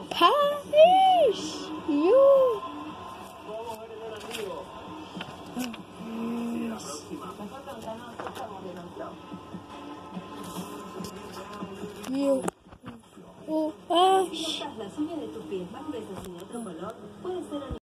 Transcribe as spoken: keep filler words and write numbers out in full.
Paris, you. You. Oh, Ash. Las uñas de tus pies más gruesas y de otro color puede ser